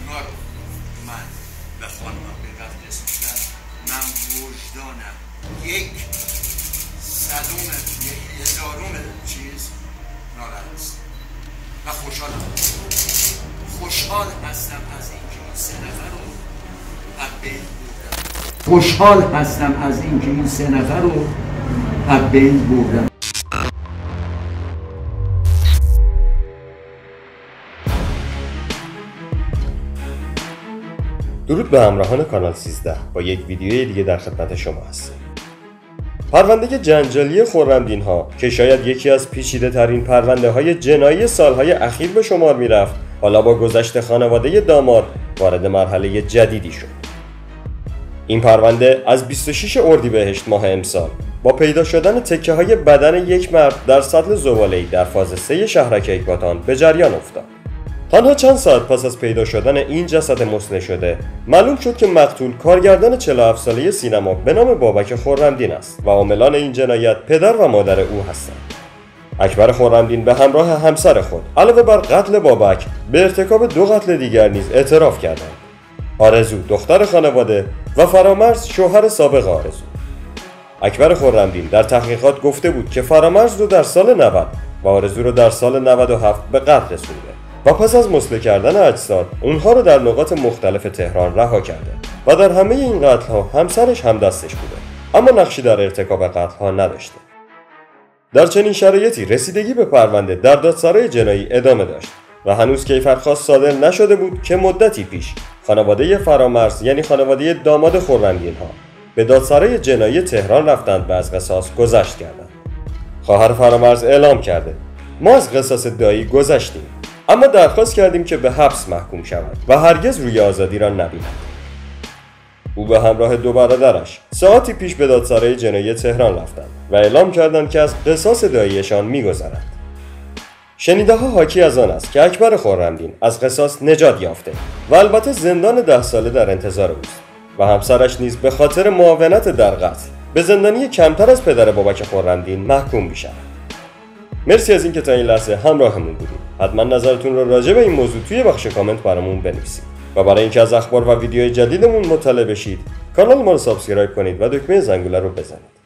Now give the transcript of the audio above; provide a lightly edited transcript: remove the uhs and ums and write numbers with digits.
نگار من به خانمم به قتل رسوندن، من وجدانم یک صدوم یک هزارم چیز ناراحت است و خوشحال هستم از اینکه این 3 نفر رو از بین بردم. خوشحال هستم از اینکه این 3 نفر رو از بین بردم. درود به همراهان کانال 13 با یک ویدیوی دیگه در خدمت شما هستم. پرونده جنجالی خرمدین‌ها که شاید یکی از پیچیده ترین پرونده های جنایی سالهای اخیر به شمار می رفت، حالا با گذشت خانواده داماد وارد مرحله جدیدی شد. این پرونده از 26 اردیبهشت ماه امسال با پیدا شدن تکه های بدن یک مرد در سطل زباله‌ای در فاز 3 شهرک اکباتان به جریان افتاد. تنها چند ساعت پس از پیدا شدن این جسد مسنه شده، معلوم شد که مقتول کارگردان 47 ساله سینما به نام بابک خرمدین است و عاملان این جنایت پدر و مادر او هستند. اکبر خرمدین به همراه همسر خود علاوه بر قتل بابک به ارتکاب 2 قتل دیگر نیز اعتراف کردند. آرزو دختر خانواده و فرامرز شوهر سابق آرزو. اکبر خرمدین در تحقیقات گفته بود که فرامرز رو در سال 90 و آرزو رو در سال 97 به قتل رسونده و پس از مسله کردن اجساد اونها رو در نقاط مختلف تهران رها کرده و در همه این قتل‌ها همسرش هم دستش بوده، اما نقشی در ارتکاب قتل‌ها نداشته. در چنین شرایطی رسیدگی به پرونده در دادسرای جنایی ادامه داشت و هنوز کیفرخواست صادر نشده بود که مدتی پیش خانواده فرامرز یعنی خانواده داماد خرمدین‌ها به دادسرای جنایی تهران رفتند و از قصاص گذشت کردند. خواهر فرامرز اعلام کرده ما از قصاص دایی گذشتیم، اما درخواست کردیم که به حبس محکوم شود و هرگز روی آزادی را نبیند. او به همراه 2 برادرش ساعتی پیش به دادسرای جنایی تهران رفتند و اعلام کردند که از قصاص داییشان می‌گذرند. شنیده‌ها حاکی از آن است که اکبر خرمدین از قصاص نجات یافته و البته زندان 10 ساله در انتظار اوست و همسرش نیز به خاطر معاونت در قتل به زندانی کمتر از پدر بابک خرمدین محکوم می‌شود. مرسی از اینکه تا این لحظه همراهمون بودید. حتما نظرتون رو راجع به این موضوع توی بخش کامنت برامون بنویسید و برای اینکه از اخبار و ویدیوهای جدیدمون مطلع بشید کانال ما رو سابسکرایب کنید و دکمه زنگوله رو بزنید.